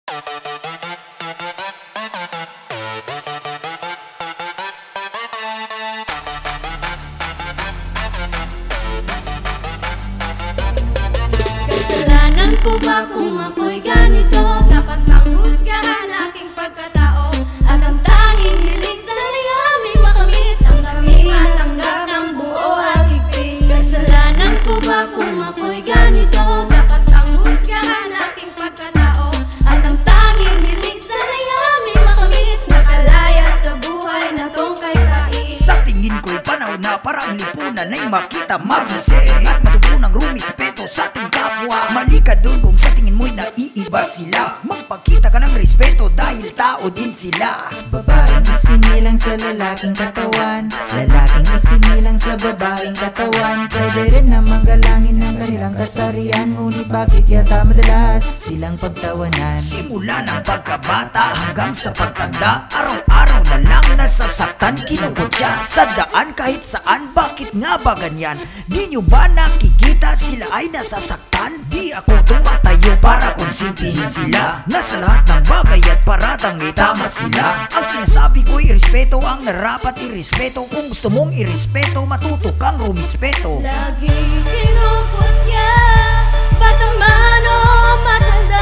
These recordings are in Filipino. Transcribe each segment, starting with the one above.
Kasalanan ko ba kung ako'y ganito? Dapat bang husgahan aking pagkatao? At ang tanging hiling sa aming makamit ang aming matanggap ng buo at higpit. Kasalanan ko ba kung ako'y ganito? Dapat bang husgahan aking pagkatao? At ang tanging hiling sa aming makamit nakalaya sa buhay na tong kay Kait. Sa tingin ko'y panahon na para ang lipunan ay makita magising at matutunang rumispeto sa ating kapwa. Mali ka dun kung sa tingin mo'y naiiba sila. Magpakita ka ng respeto dahil tao din sila. Babaeng isinilang sa lalaking katawan, lalaking isinilang sa babaeng katawan. Pwede rin namang galangin ng kanilang kasarian, ngunit bakit yata madalas silang pagtawanan? Simula ng pagkabata hanggang sa pagtanda, araw-araw na lang nasasaktan, kinukot siya sa daan kahit saan. Bakit nga ba ganyan? Di nyo ba nakikita sila ay nasasaktan? Di ako tumatayo para konsintihin sila. Nasa lahat ng bagay at paratang itama sila. Ang sinasabi ko'y irespeto ang narapat irespeto. Kung gusto mong irespeto, matuto kang rumispeto. Laging kinukutya, batang man o matanda,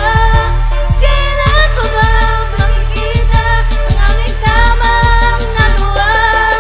kailan pa ba makikita ang aming tamang nagawa?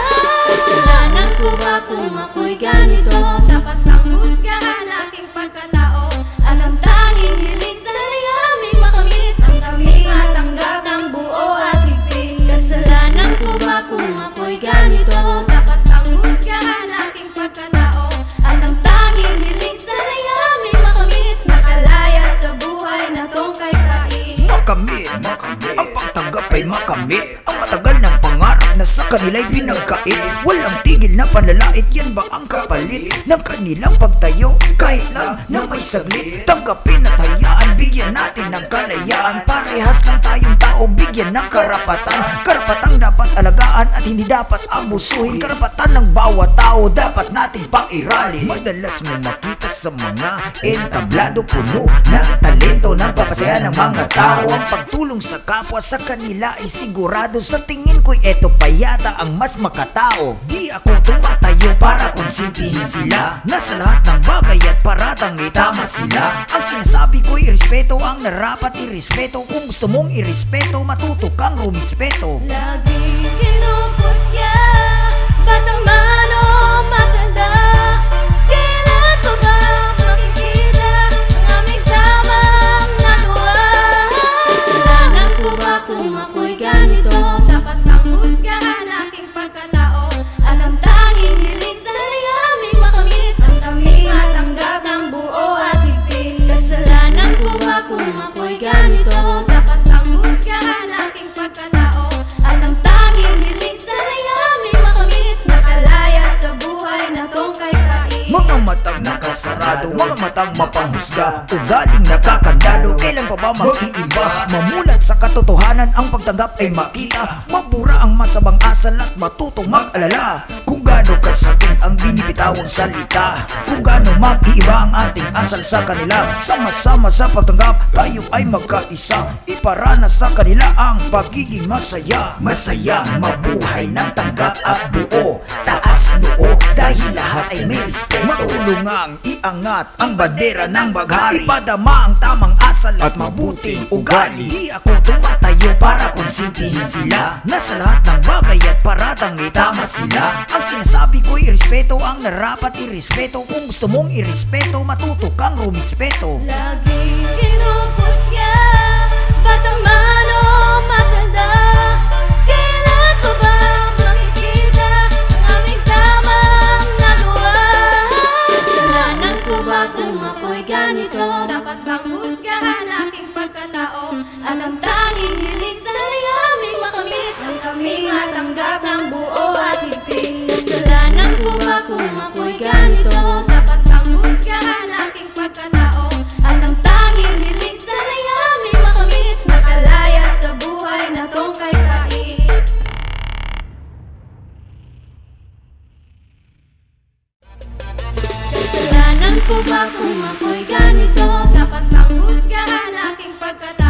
Kasalanan ko ba kung ako'y ganito? Dapat bang husgahan aking pagkatao? At ang tanging hiling sa aming makamit ang aming matanggap ng buo at higpit. Kasalanan ko ba kung ako'y ganito? Dapat bang husgahan aking pagkatao? At ang tanging hiling sa aming makamit nakalaya sa buhay na tong kay Kait. Makamit, ang pagtanggap ay makamit. Ang matagal ng pangarap na sa kanila'y binagkait. Walang tigil na panlalait, yan ba ang kapalit ng kanilang pagtayo? Kahit lang na may saglit, tanggapin at hayaan, bigyan natin ng kalayaan. Parehas lang tayong tao, bigyan ng karapatan. Karapatang dapat alagaan at hindi dapat abusuhin. Karapatan ng bawat tao dapat nating pang-iralin. Madalas mo makita sa mga entablado, puno ng talento, ng papasaya ng mga tao. Ang pagtulong sa kapwa sa kanila ay sigurado. Sa tingin ko'y eto pa yata ang mas makatao. Di ako tumatayo para konsintihin sila. Nasa lahat ng bagay at paratang itama sila. Ang sinasabi ko'y irespeto ang narapat irespeto. Kung gusto mong irespeto, matuto kang rumispeto. Laging kinukutya, batang man o matanda, kailan pa ba makikita ang aming tamang nagawa? Kasalanan ko ba kung ako'y ganito? Dapat bang husgahan aking pagkatao? At ang tanging hiling sa aming makamit ang aming matanggap ng buo at higpit. Kasalanan ko ba kung ako'y ganito? Dapat bang husgahan aking pagkatao? At ang tanging hiling sa aming makamit nakalaya sa buhay na tong kay Kait. Mga matang nakasarado, mga matang mapanghusga, ugaling nakakandalo, kailan pa ba mag-iiba? Mamulat sa katotohanan, ang pagtanggap ay makita. Mabura ang masamang asal at matutong mag-alala. Kung gaano kasakit ang binibitawang salita, kung gaano mag-iiba ang ating asal sa kanila. Sama-sama sa pagtanggap, tayo ay magkaisa. Iparana sa kanila ang pagiging masaya. Masaya, mabuhay ng tanggap at buo. Taas noo, dahil lahat ay may respeto. Matulungang iangat ang bandera ng baghari. Ipadama ang tamang asal at mabuting ugali. Di ako tumatayo para konsintihin sila. Nasa lahat ng bagay at paratang itama sila. Ang sinasabi ko'y irespeto ang narapat irespeto. Kung gusto mong irespeto, matuto kang rumispeto. Laging kinukutya, batang man o matanda, kailan pa ba makikita ang aming tamang nagawa? Kasalanan ko ba kung ako'y ganito? Dapat bang husgahan aking pagkatao? At ang tanging hiling sa aming makamit ang aming matanggap ng buo at higpit. Kasalanan ko ba kung ako'y ganito? Dapat bang husgahan aking pagkatao? At ang tanging hiling sa aming makamit nakalaya sa buhay na tong kay Kait. Kasalanan ko ba kung ako'y ganito? Dapat bang husgahan aking pagkatao?